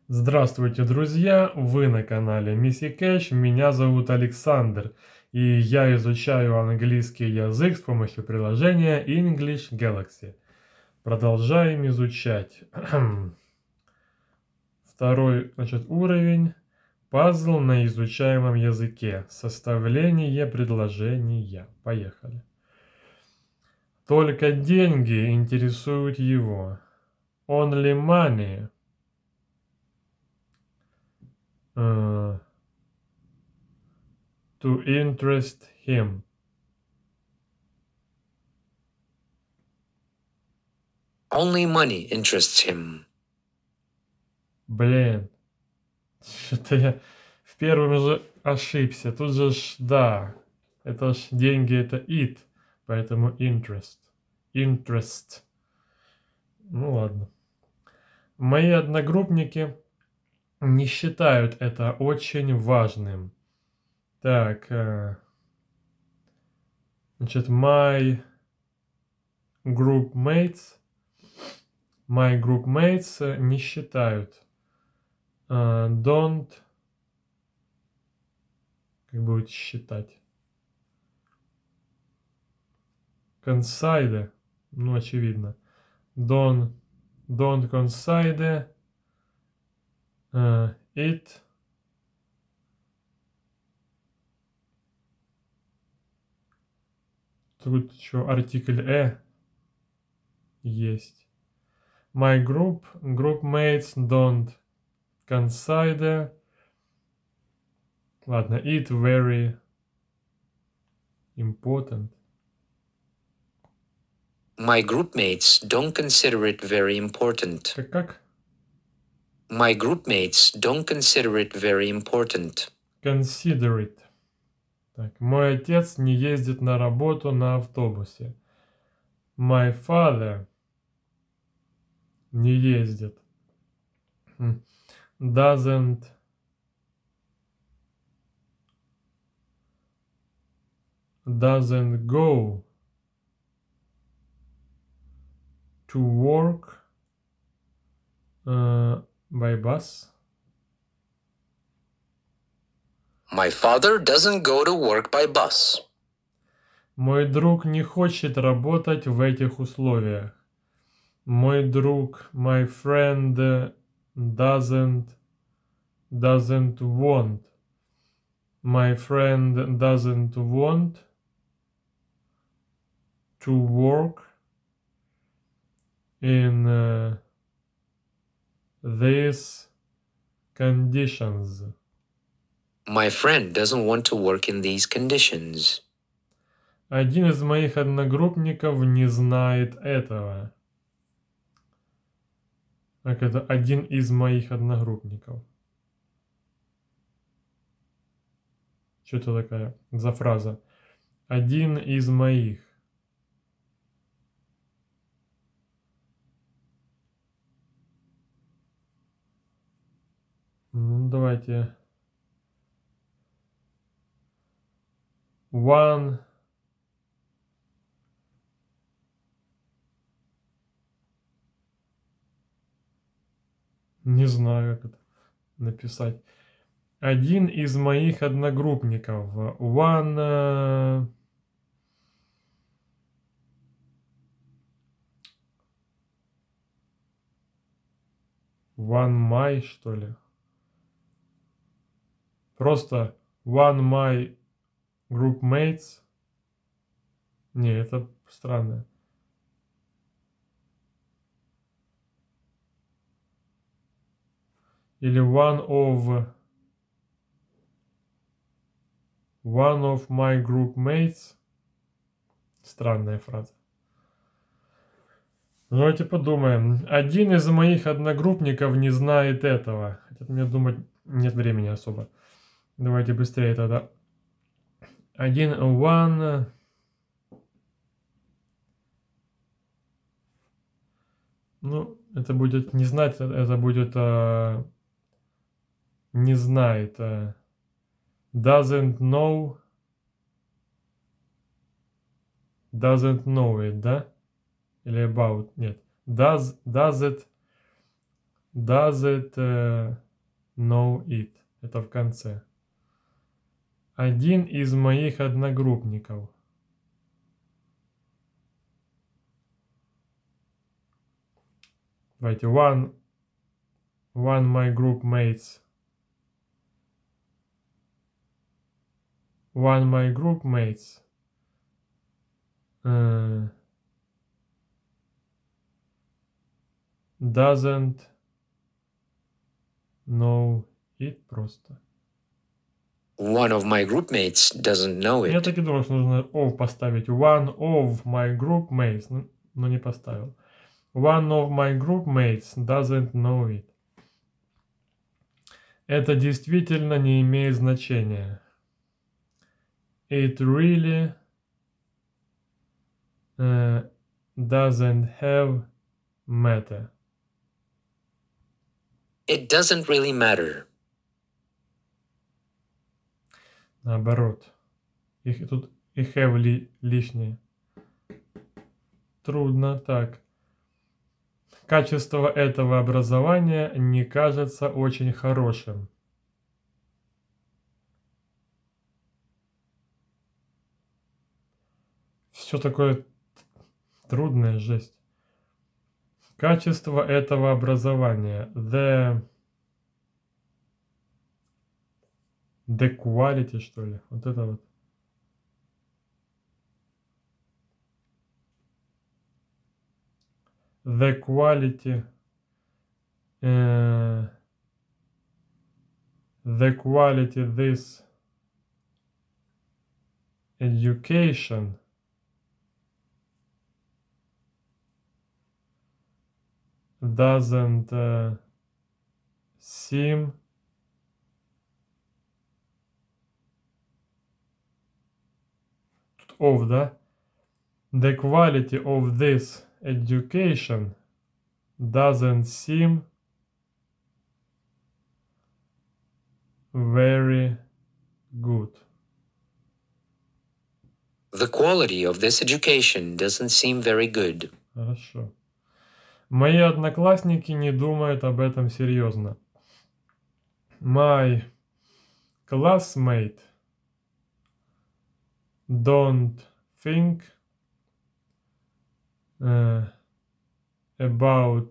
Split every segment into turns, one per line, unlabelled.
Здравствуйте, друзья! Вы на канале Missy Cash, меня зовут Александр, и я изучаю английский язык с помощью приложения English Galaxy. Продолжаем изучать. Второй, уровень. Пазл на изучаемом языке. Составление предложения. Поехали. Только деньги интересуют его. Only money. To interest him.
Only money interests him.
Блин, что-то я в первом же ошибся. Тут же да, это ж деньги, это it, поэтому interest. Interest. Ну ладно. Мои одногруппники не считают это очень важным. Так, my group mates не считают. Don't, как будет считать? Consider, ну очевидно. Don't consider it тут еще артикль есть. My group mates don't consider, ладно, it very important.
My group mates don't consider it very important.
Как?
My group mates don't consider it very important.
Consider it. Так, мой отец не ездит на работу на автобусе. My father не ездит. Doesn't go to work by bus.
My father doesn't go to work by bus.
Мой друг не хочет работать в этих условиях. Мой друг, my friend, doesn't want. My friend doesn't want to work in these conditions.
My friend doesn't want to work in these conditions.
Один из моих одногруппников не знает этого. Как это? Один из моих одногруппников. Что это такая за фраза? Один из моих. Ну, давайте. One. Не знаю, как это написать. Один из моих одногруппников. One my, что ли? Просто one my group mates. Не, это странно. Или one of my group mates. Странная фраза. Давайте подумаем. Один из моих одногруппников не знает этого. Хотя мне думать нет времени особо. Давайте быстрее тогда. One. Ну, это будет не знать, это будет не знает. Doesn't know it, да? Или about, нет. Does Does it know it? Это в конце. Один из моих одногруппников. Давайте. One my group mates. One my group mates. Doesn't know it просто.
One of my group mates doesn't know
Я
it.
так и думал, что нужно of поставить. One of my group mates. Но не поставил. One of my group mates doesn't know it. Это действительно не имеет значения. It really doesn't have matter.
It doesn't really matter.
Наоборот. Тут и have лишнее. Трудно так. Качество этого образования не кажется очень хорошим. Все такое трудное, жесть. Качество этого образования. The quality, что ли? Вот это вот. The quality. The quality this education doesn't seem of, да? The quality of this education doesn't seem very good.
The quality of this education doesn't seem very good.
Хорошо. Мои одноклассники не думают об этом серьезно. My classmate don't think about,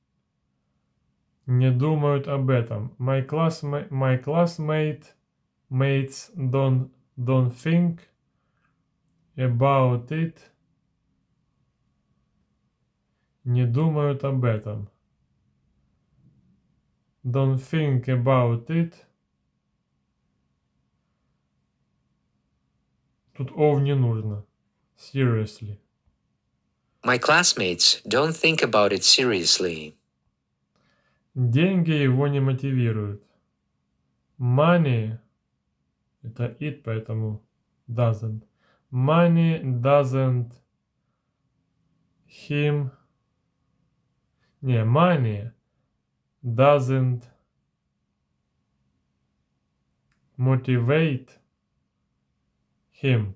не думают об этом. My classmates don't think about it. Не думают об этом. Don't think about it. Тут of не нужно. Seriously.
My classmates don't think about it seriously.
Деньги его не мотивируют. Money, это it, поэтому doesn't. Money doesn't him. Не, money doesn't motivate him.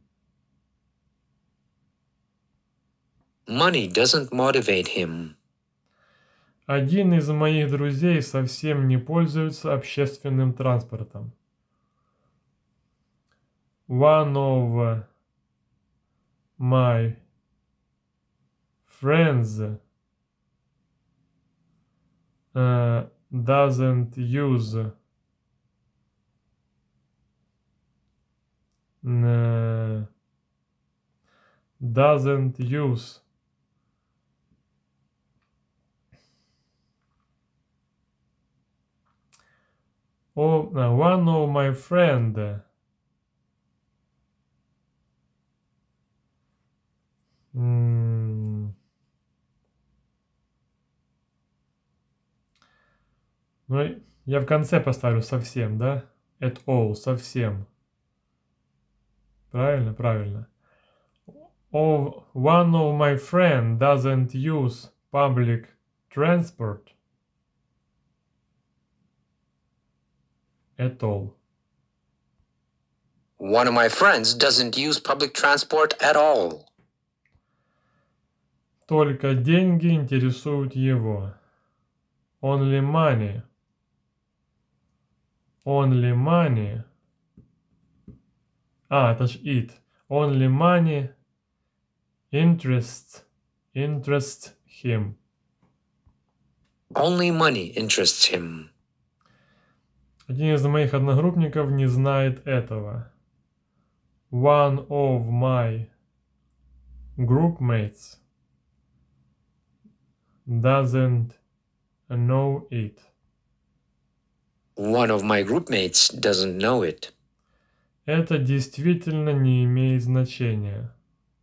Money doesn't motivate him.
Один из моих друзей совсем не пользуется общественным транспортом. One of my friends doesn't use one of my friend ну, я в конце поставлю совсем, да? At all, совсем. Правильно? Правильно. One of my friend doesn't use public transport at all.
One of my friends doesn't use public transport at all.
Только деньги интересуют его. Only money. Only money. Это ж it. Only money interests him.
Only money interests him.
Один из моих одногруппников не знает этого. One of my groupmates doesn't know it.
One of my groupmates doesn't know it.
Это действительно не имеет значения.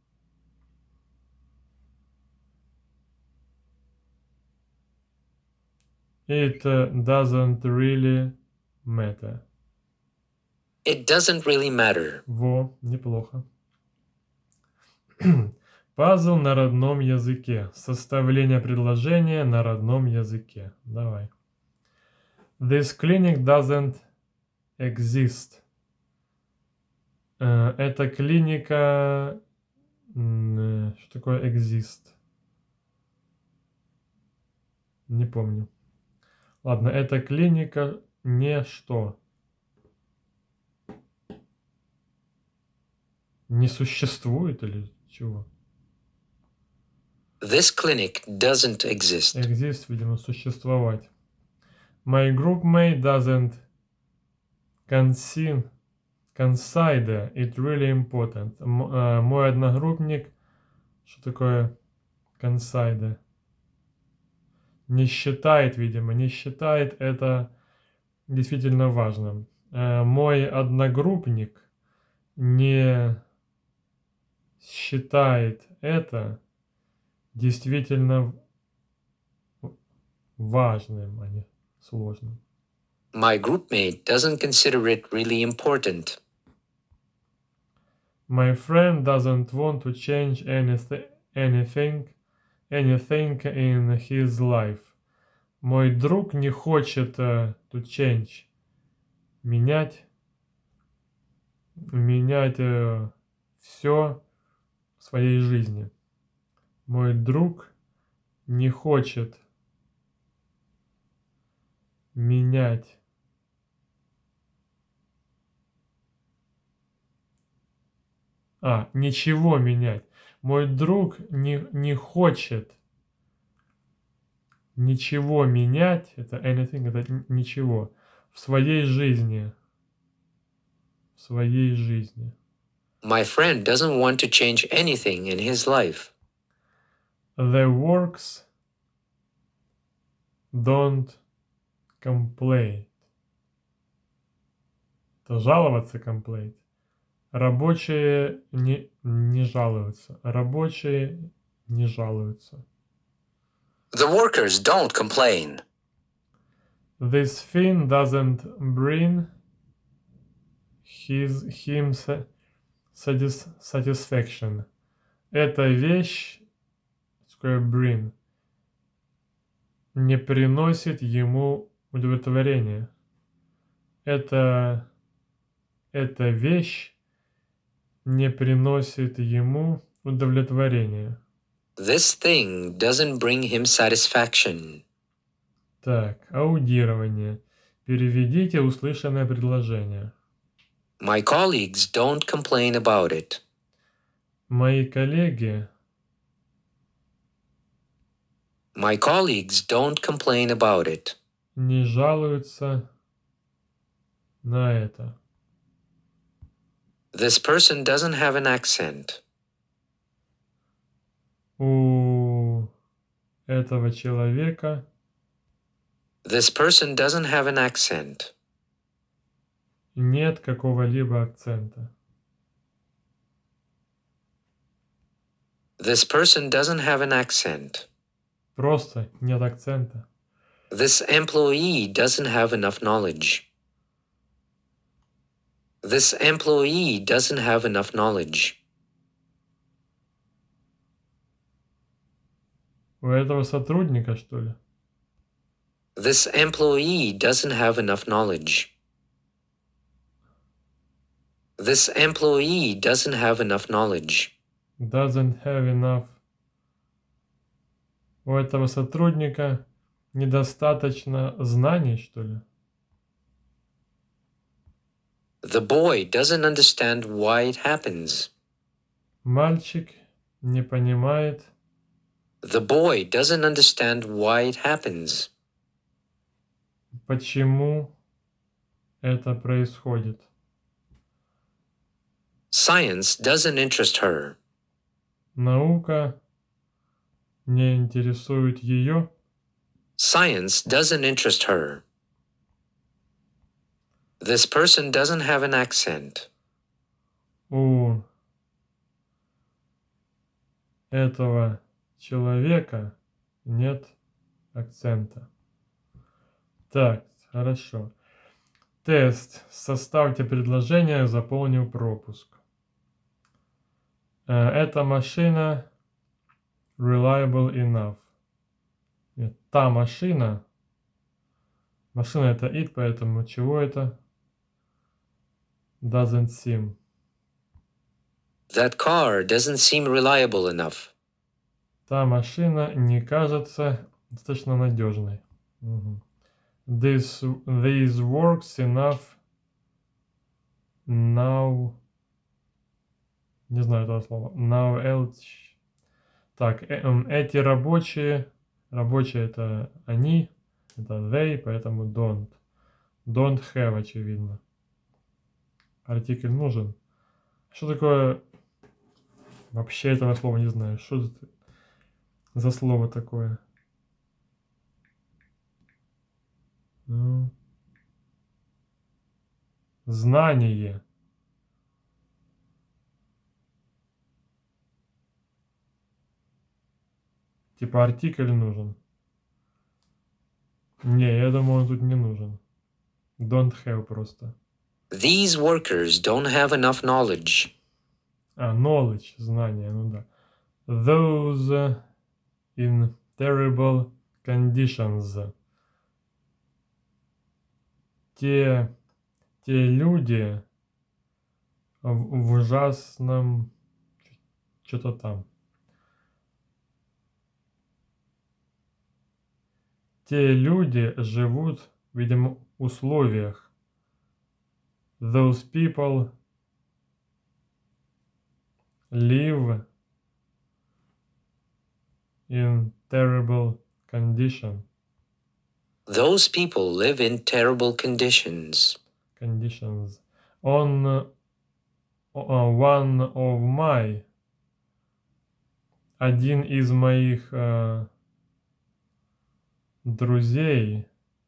It doesn't really matter.
It doesn't really matter.
Во, неплохо. Пазл на родном языке. Составление предложения на родном языке. Давай. This clinic doesn't exist. Эта клиника... Что такое exist? Не помню. Ладно, эта клиника не что? Не существует или чего?
This clinic doesn't exist.
Exist, видимо, существовать. My groupmate doesn't consider it really important. Мой одногруппник, что такое consider? Не считает, видимо, не считает это действительно важным. Мой одногруппник не считает это действительно важным, а не сложным.
My groupmate doesn't consider it really important.
My friend doesn't want to change anything in his life. Мой друг не хочет to change. Менять все в своей жизни. Мой друг не хочет менять ничего менять. Мой друг не хочет ничего менять, это anything, это ничего, в своей жизни. В своей жизни.
My friend doesn't want to change anything in his life.
The works don't complain. Это жаловаться complain. Рабочие не жалуются. Рабочие не жалуются.
The workers don't complain.
This thing doesn't bring him satisfaction. Эта вещь, такое bring, не приносит ему удовлетворения. Эта вещь не приносит ему удовлетворения.
This thing doesn't bring him satisfaction.
Так, аудирование. Переведите услышанное предложение.
My colleagues don't complain about it.
Мои коллеги
My colleagues don't complain about it.
не жалуются на это.
This person doesn't have an accent.
У этого человека
This person doesn't have an accent.
нет какого-либо акцента.
This person doesn't have an accent.
Просто нет акцента.
This employee doesn't have enough knowledge. This employee doesn't have enough knowledge.
У этого сотрудника, что ли?
This employee doesn't have enough knowledge. This employee doesn't have enough knowledge.
Doesn't have enough. У этого сотрудника Недостаточно знаний, что ли?
The boy doesn't understand why it happens.
Мальчик не понимает,
The boy doesn't understand why it happens.
почему это происходит.
Science doesn't interest her.
Наука не интересует ее.
Science doesn't interest her. This person doesn't have an accent.
У этого человека нет акцента. Так, хорошо. Тест. Составьте предложение, заполнил пропуск. Эта машина reliable enough. Нет, та машина. Машина это it, поэтому чего это? Doesn't seem.
That car doesn't seem reliable enough.
Та машина не кажется достаточно надежной. Угу. This works enough now. Не знаю этого слова. Now else. Так, эти рабочие это они, это they, поэтому don't. Don't have, очевидно. Артикль нужен. Что такое? Вообще этого слова не знаю. Что это за слово такое? Ну, знание. Типа артикль нужен. Не, я думаю, он тут не нужен. Don't have просто.
These workers don't have enough knowledge.
Knowledge, знание, ну да. Those in terrible conditions. Те люди в ужасном что-то там. Те люди живут в, видимо, условиях. Those people live in terrible condition.
Those people live in terrible conditions.
Conditions. On one of my. Один из моих друзей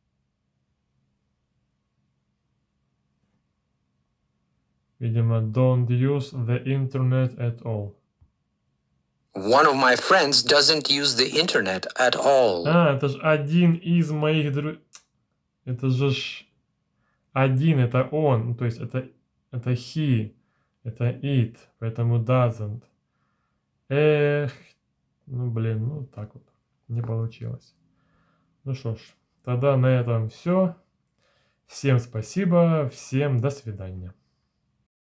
видимо don't use the internet at all.
One of my friends doesn't use the internet at all.
Это же один из моих друзей. Это же один, это он, то есть это he, это it, поэтому doesn't. Эх, ну блин, ну так вот, не получилось. Ну что ж, тогда на этом все. Всем спасибо, всем до свидания.